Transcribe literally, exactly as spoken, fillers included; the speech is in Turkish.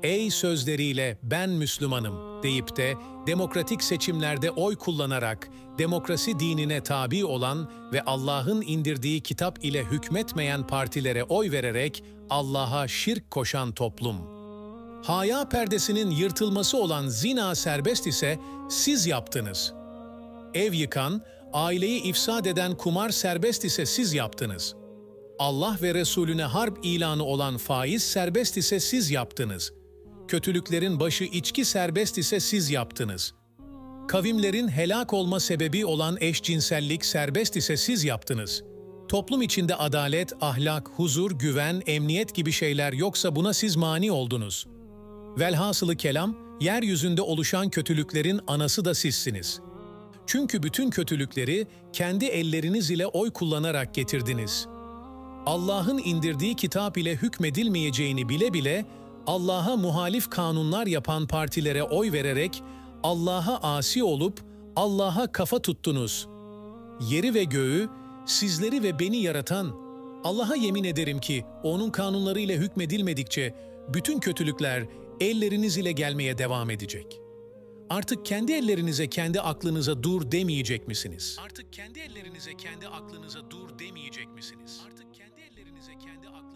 ey sözleriyle ben Müslümanım deyip de demokratik seçimlerde oy kullanarak demokrasi dinine tabi olan ve Allah'ın indirdiği kitap ile hükmetmeyen partilere oy vererek Allah'a şirk koşan toplum. Haya perdesinin yırtılması olan zina serbest ise siz yaptınız. Ev yıkan, aileyi ifsad eden kumar serbest ise siz yaptınız. Allah ve Resulüne harp ilanı olan faiz serbest ise siz yaptınız. Kötülüklerin başı içki serbest ise siz yaptınız. Kavimlerin helak olma sebebi olan eşcinsellik serbest ise siz yaptınız. Toplum içinde adalet, ahlak, huzur, güven, emniyet gibi şeyler yoksa buna siz mani oldunuz. Velhasılı kelam, yeryüzünde oluşan kötülüklerin anası da sizsiniz. Çünkü bütün kötülükleri kendi elleriniz ile oy kullanarak getirdiniz. Allah'ın indirdiği kitap ile hükmedilmeyeceğini bile bile Allah'a muhalif kanunlar yapan partilere oy vererek Allah'a asi olup Allah'a kafa tuttunuz. Yeri ve göğü, sizleri ve beni yaratan, Allah'a yemin ederim ki O'nun kanunları ile hükmedilmedikçe bütün kötülükler elleriniz ile gelmeye devam edecek. Artık kendi ellerinize, kendi aklınıza dur demeyecek misiniz? Artık kendi ellerinize, kendi aklınıza dur demeyecek misiniz? Artık kendi ellerinize, kendi aklınıza